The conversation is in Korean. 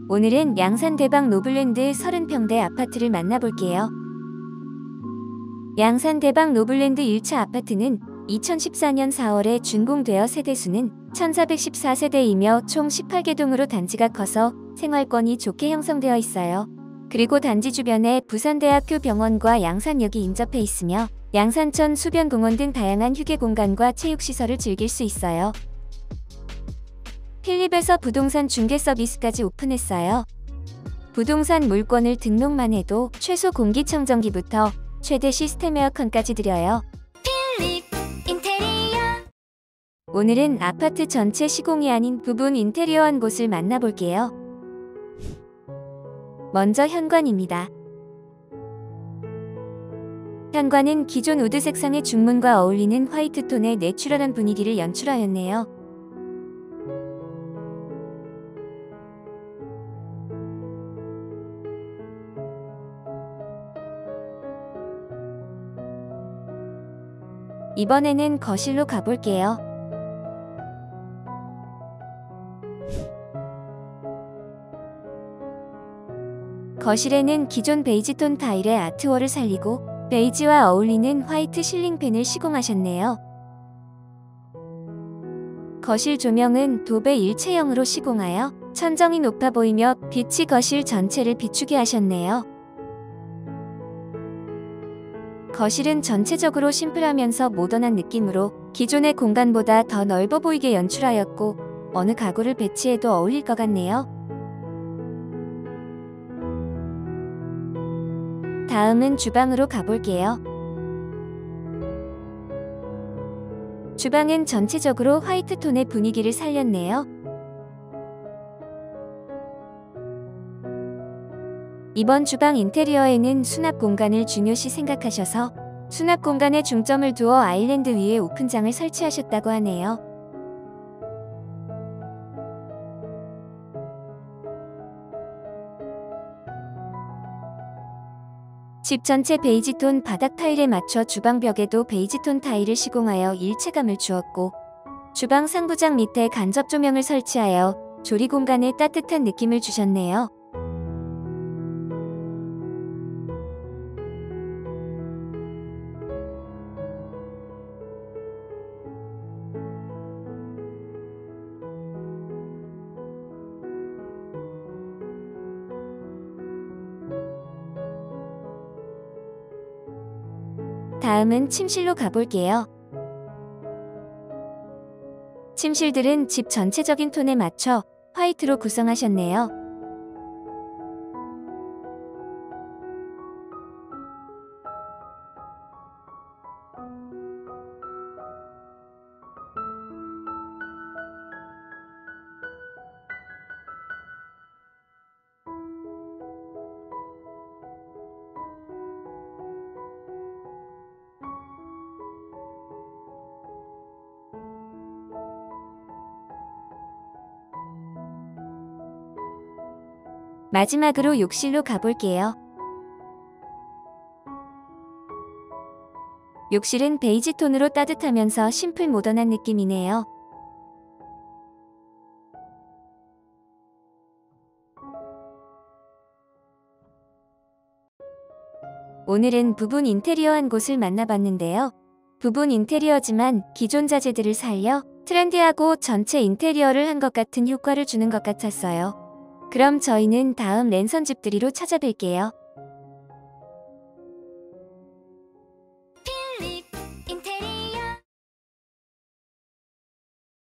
오늘은 양산 대박 노블랜드 30평대 아파트를 만나볼게요. 양산 대박 노블랜드 1차 아파트는 2014년 4월에 준공되어 세대수는 1414세대이며 총 18개 동으로 단지가 커서 생활권이 좋게 형성되어 있어요. 그리고 단지 주변에 부산대학교 병원과 양산역이 인접해 있으며 양산천 수변공원 등 다양한 휴게 공간과 체육시설을 즐길 수 있어요. 필립에서 부동산 중개 서비스까지 오픈했어요. 부동산 물건을 등록만 해도 최소 공기청정기부터 최대 시스템 에어컨까지 드려요. 필립 인테리어. 오늘은 아파트 전체 시공이 아닌 부분 인테리어 한 곳을 만나볼게요. 먼저 현관입니다. 현관은 기존 우드 색상의 중문과 어울리는 화이트 톤의 내추럴한 분위기를 연출하였네요. 이번에는 거실로 가볼게요. 거실에는 기존 베이지톤 타일의 아트월을 살리고 베이지와 어울리는 화이트 실링팬을 시공하셨네요. 거실 조명은 도배 일체형으로 시공하여 천정이 높아 보이며 빛이 거실 전체를 비추게 하셨네요. 거실은 전체적으로 심플하면서 모던한 느낌으로 기존의 공간보다 더 넓어 보이게 연출하였고 어느 가구를 배치해도 어울릴 것 같네요. 다음은 주방으로 가볼게요. 주방은 전체적으로 화이트 톤의 분위기를 살렸네요. 이번 주방 인테리어에는 수납 공간을 중요시 생각하셔서 수납 공간에 중점을 두어 아일랜드 위에 오픈장을 설치하셨다고 하네요. 집 전체 베이지톤 바닥 타일에 맞춰 주방 벽에도 베이지톤 타일을 시공하여 일체감을 주었고 주방 상부장 밑에 간접 조명을 설치하여 조리 공간에 따뜻한 느낌을 주셨네요. 다음은 침실로 가볼게요. 침실들은 집 전체적인 톤에 맞춰 화이트로 구성하셨네요. 마지막으로 욕실로 가볼게요. 욕실은 베이지 톤으로 따뜻하면서 심플 모던한 느낌이네요. 오늘은 부분 인테리어 한 곳을 만나봤는데요. 부분 인테리어지만 기존 자재들을 살려 트렌디하고 전체 인테리어를 한 것 같은 효과를 주는 것 같았어요. 그럼 저희는 다음 랜선 집들이로 찾아뵐게요.